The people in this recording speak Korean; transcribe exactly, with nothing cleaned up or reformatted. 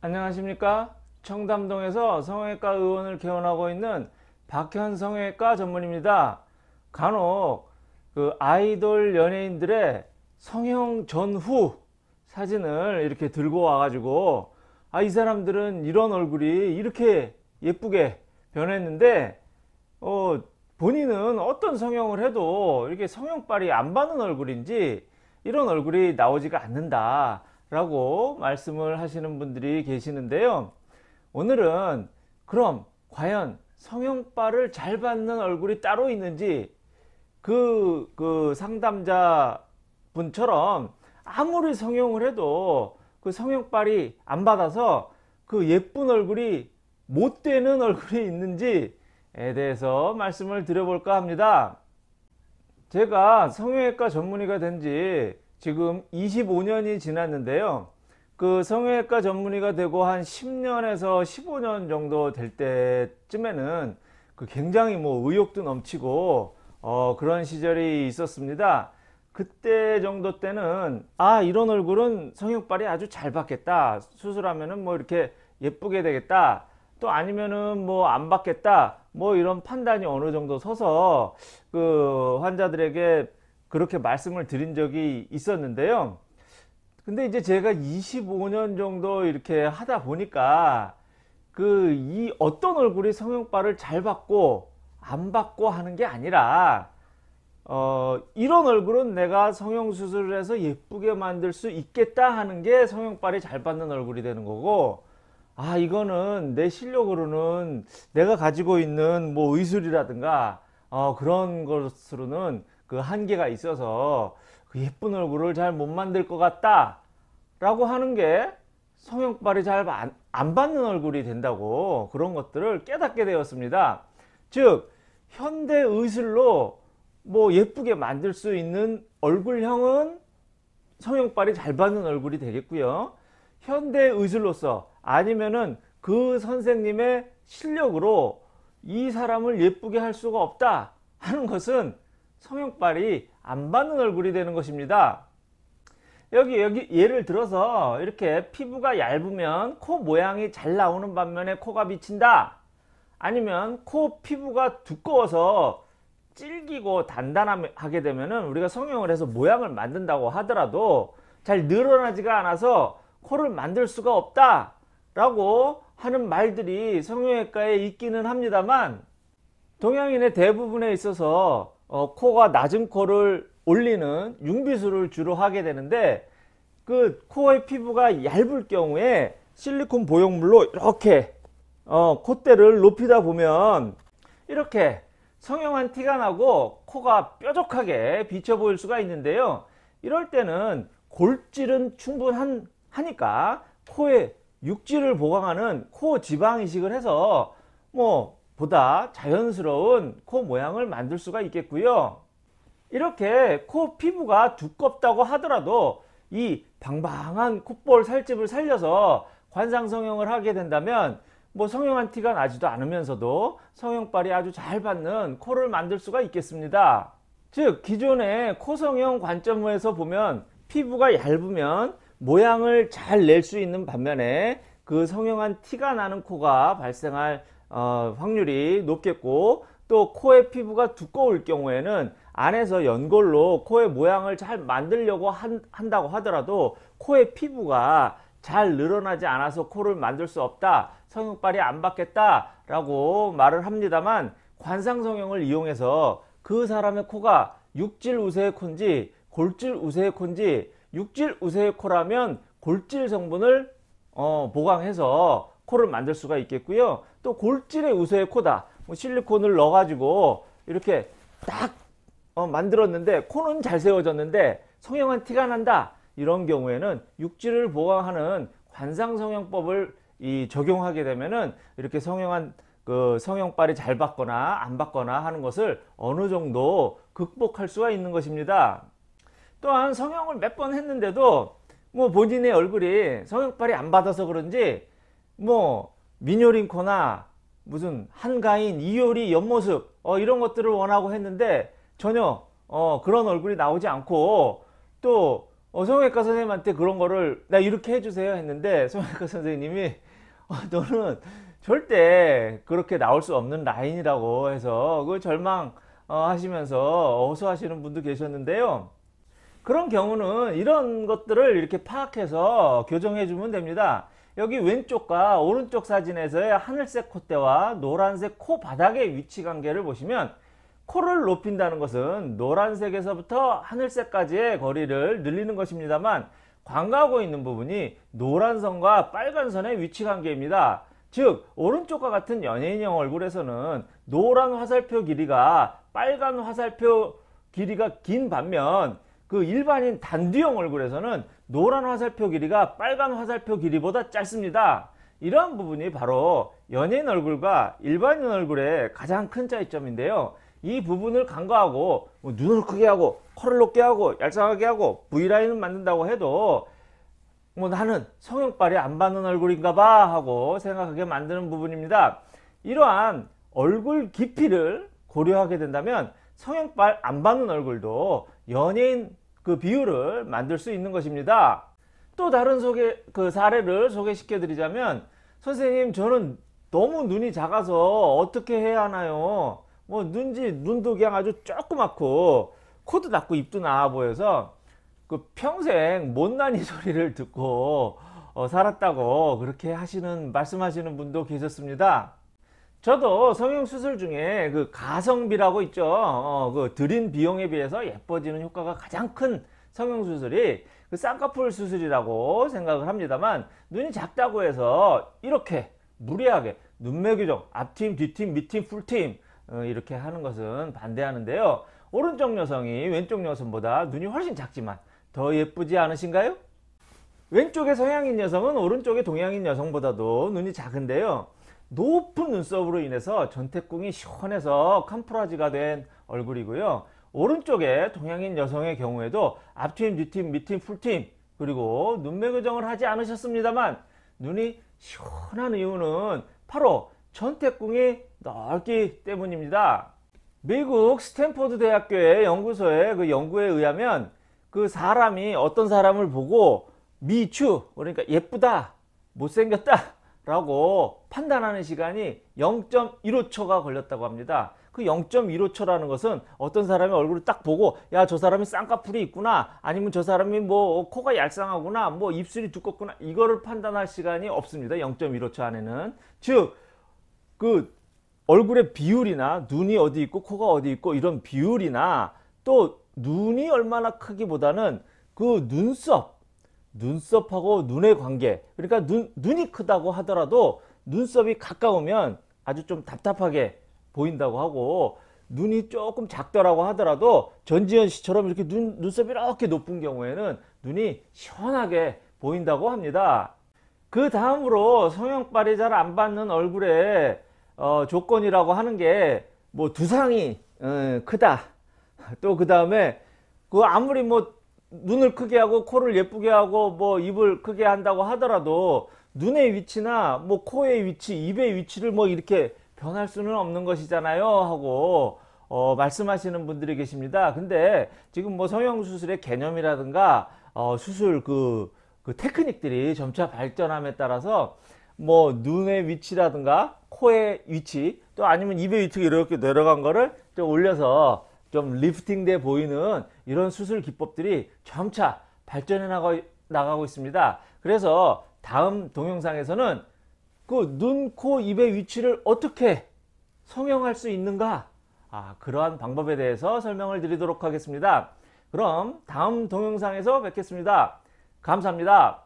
안녕하십니까? 청담동에서 성형외과 의원을 개원하고 있는 박현 성형외과 전문입니다. 간혹 그 아이돌 연예인들의 성형 전후 사진을 이렇게 들고 와가지고 아, 이 사람들은 이런 얼굴이 이렇게 예쁘게 변했는데 어, 본인은 어떤 성형을 해도 이렇게 성형빨이 안 받는 얼굴인지 이런 얼굴이 나오지가 않는다 라고 말씀을 하시는 분들이 계시는데요. 오늘은 그럼 과연 성형빨을 잘 받는 얼굴이 따로 있는지 그, 그 상담자 분처럼 아무리 성형을 해도 그 성형빨이 안 받아서 그 예쁜 얼굴이 못 되는 얼굴이 있는지에 대해서 말씀을 드려볼까 합니다. 제가 성형외과 전문의가 된 지 지금 이십오 년이 지났는데요. 그 성형외과 전문의가 되고 한 십 년에서 십오 년 정도 될 때쯤에는 그 굉장히 뭐 의욕도 넘치고 어 그런 시절이 있었습니다. 그때 정도 때는 아, 이런 얼굴은 성형빨이 아주 잘 받겠다, 수술하면은 뭐 이렇게 예쁘게 되겠다, 또 아니면은 뭐 안 받겠다, 뭐 이런 판단이 어느 정도 서서 그 환자들에게 그렇게 말씀을 드린 적이 있었는데요. 근데 이제 제가 이십오 년 정도 이렇게 하다 보니까 그 이 어떤 얼굴이 성형빨을 잘 받고 안 받고 하는 게 아니라 어 이런 얼굴은 내가 성형수술을 해서 예쁘게 만들 수 있겠다 하는 게 성형빨이 잘 받는 얼굴이 되는 거고, 아, 이거는 내 실력으로는 내가 가지고 있는 뭐 의술이라든가 어 그런 것으로는 그 한계가 있어서 그 예쁜 얼굴을 잘 못 만들 것 같다 라고 하는 게 성형빨이 잘 안 받는 얼굴이 된다고, 그런 것들을 깨닫게 되었습니다. 즉 현대 의술로 뭐 예쁘게 만들 수 있는 얼굴형은 성형빨이 잘 받는 얼굴이 되겠고요. 현대 의술로서 아니면은 그 선생님의 실력으로 이 사람을 예쁘게 할 수가 없다 하는 것은 성형빨이 안 받는 얼굴이 되는 것입니다. 여기 여기 예를 들어서 이렇게 피부가 얇으면 코 모양이 잘 나오는 반면에 코가 비친다, 아니면 코 피부가 두꺼워서 질기고 단단하게 되면은 우리가 성형을 해서 모양을 만든다고 하더라도 잘 늘어나지가 않아서 코를 만들 수가 없다 라고 하는 말들이 성형외과에 있기는 합니다만, 동양인의 대부분에 있어서 어, 코가 낮은 코를 올리는 융비술을 주로 하게 되는데, 그 코의 피부가 얇을 경우에 실리콘 보형물로 이렇게 어, 콧대를 높이다 보면 이렇게 성형한 티가 나고 코가 뾰족하게 비쳐 보일 수가 있는데요. 이럴 때는 골질은 충분하니까 코에 육질을 보강하는 코 지방 이식을 해서 뭐 보다 자연스러운 코 모양을 만들 수가 있겠고요. 이렇게 코 피부가 두껍다고 하더라도 이 방방한 콧볼 살집을 살려서 관상 성형을 하게 된다면 뭐 성형한 티가 나지도 않으면서도 성형빨이 아주 잘 받는 코를 만들 수가 있겠습니다. 즉 기존의 코 성형 관점에서 보면 피부가 얇으면 모양을 잘 낼 수 있는 반면에 그 성형한 티가 나는 코가 발생할 어, 확률이 높겠고, 또 코의 피부가 두꺼울 경우에는 안에서 연골로 코의 모양을 잘 만들려고 한, 한다고 하더라도 코의 피부가 잘 늘어나지 않아서 코를 만들 수 없다, 성형빨이 안 받겠다 라고 말을 합니다만, 관상 성형을 이용해서 그 사람의 코가 육질 우세의 코인지 골질 우세의 코인지, 육질 우세의 코라면 골질 성분을 어, 보강해서 코를 만들 수가 있겠고요. 또 골질의 우세의 코다, 뭐 실리콘을 넣어 가지고 이렇게 딱 어, 만들었는데 코는 잘 세워졌는데 성형한 티가 난다, 이런 경우에는 육질을 보강하는 관상 성형법을 이 적용하게 되면은 이렇게 성형한 그 성형빨이 잘 받거나 안 받거나 하는 것을 어느 정도 극복할 수가 있는 것입니다. 또한 성형을 몇 번 했는데도 뭐 본인의 얼굴이 성형빨이 안 받아서 그런지 뭐 미녀린 코나 무슨 한가인, 이효리 옆모습 어, 이런 것들을 원하고 했는데 전혀 어, 그런 얼굴이 나오지 않고, 또 어, 성형외과 선생님한테 그런 거를 나 이렇게 해주세요 했는데 성형외과 선생님이 어, 너는 절대 그렇게 나올 수 없는 라인이라고 해서 그 절망 어, 하시면서 어수하시는 분도 계셨는데요. 그런 경우는 이런 것들을 이렇게 파악해서 교정해 주면 됩니다. 여기 왼쪽과 오른쪽 사진에서의 하늘색 콧대와 노란색 코 바닥의 위치 관계를 보시면 코를 높인다는 것은 노란색에서부터 하늘색까지의 거리를 늘리는 것입니다만 관가하고 있는 부분이 노란 선과 빨간 선의 위치 관계입니다. 즉 오른쪽과 같은 연예인형 얼굴에서는 노란 화살표 길이가 빨간 화살표 길이가 긴 반면 그 일반인 단두형 얼굴에서는 노란 화살표 길이가 빨간 화살표 길이보다 짧습니다. 이러한 부분이 바로 연예인 얼굴과 일반인 얼굴의 가장 큰 차이점인데요. 이 부분을 간과하고 뭐 눈을 크게 하고 코를 높게 하고 얄쌍하게 하고 V라인을 만든다고 해도 뭐 나는 성형빨이 안 받는 얼굴인가 봐 하고 생각하게 만드는 부분입니다. 이러한 얼굴 깊이를 고려하게 된다면 성형빨 안 받는 얼굴도 연예인 그 비율을 만들 수 있는 것입니다. 또 다른 소개 그 사례를 소개시켜 드리자면 선생님 저는 너무 눈이 작아서 어떻게 해야 하나요? 뭐 눈지 눈도 그냥 아주 조그맣고 코도 낮고 입도 나아 보여서 그 평생 못난이 소리를 듣고 어, 살았다고 그렇게 하시는 말씀하시는 분도 계셨습니다. 저도 성형수술 중에 그 가성비라고 있죠. 어, 그 들인 비용에 비해서 예뻐지는 효과가 가장 큰 성형수술이 그 쌍꺼풀 수술이라고 생각을 합니다만 눈이 작다고 해서 이렇게 무리하게 눈매 교정 앞팀 뒤팀 밑팀 풀팀 어, 이렇게 하는 것은 반대하는데요. 오른쪽 여성이 왼쪽 여성보다 눈이 훨씬 작지만 더 예쁘지 않으신가요? 왼쪽의 서양인 여성은 오른쪽의 동양인 여성보다도 눈이 작은데요. 높은 눈썹으로 인해서 전태궁이 시원해서 캄프라지가 된 얼굴이고요. 오른쪽의 동양인 여성의 경우에도 앞팀, 뒤팀, 밑팀, 풀팀 그리고 눈매 교정을 하지 않으셨습니다만 눈이 시원한 이유는 바로 전태궁이 넓기 때문입니다. 미국 스탠포드 대학교의 연구소의 그 연구에 의하면 그 사람이 어떤 사람을 보고 미추 그러니까 예쁘다 못생겼다 라고 판단하는 시간이 영 점 일오 초가 걸렸다고 합니다. 그 영 점 일오 초라는 것은 어떤 사람의 얼굴을 딱 보고 야 저 사람이 쌍꺼풀이 있구나 아니면 저 사람이 뭐 코가 얄쌍하구나 뭐 입술이 두껍구나 이거를 판단할 시간이 없습니다. 영 점 일오 초 안에는. 즉 그 얼굴의 비율이나 눈이 어디 있고 코가 어디 있고 이런 비율이나 또 눈이 얼마나 크기보다는 그 눈썹 눈썹하고 눈의 관계 그러니까 눈, 눈이 크다고 하더라도 눈썹이 가까우면 아주 좀 답답하게 보인다고 하고 눈이 조금 작더라고 하더라도 전지현 씨처럼 이렇게 눈, 눈썹이 이렇게 높은 경우에는 눈이 시원하게 보인다고 합니다. 그 다음으로 성형빨이 잘 안 받는 얼굴의 어, 조건이라고 하는 게 뭐 두상이 음, 크다 또 그 다음에 그 아무리 뭐 눈을 크게 하고 코를 예쁘게 하고 뭐 입을 크게 한다고 하더라도 눈의 위치나 뭐 코의 위치 입의 위치를 뭐 이렇게 변할 수는 없는 것이잖아요 하고 어, 말씀하시는 분들이 계십니다. 근데 지금 뭐 성형수술의 개념이라든가 어, 수술 그, 그 테크닉들이 점차 발전함에 따라서 뭐 눈의 위치라든가 코의 위치 또 아니면 입의 위치가 이렇게 내려간 거를 좀 올려서 좀 리프팅 돼 보이는 이런 수술 기법들이 점차 발전해 나가, 나가고 있습니다. 그래서 다음 동영상에서는 그 눈, 코, 입의 위치를 어떻게 성형할 수 있는가 아, 그러한 방법에 대해서 설명을 드리도록 하겠습니다. 그럼 다음 동영상에서 뵙겠습니다. 감사합니다.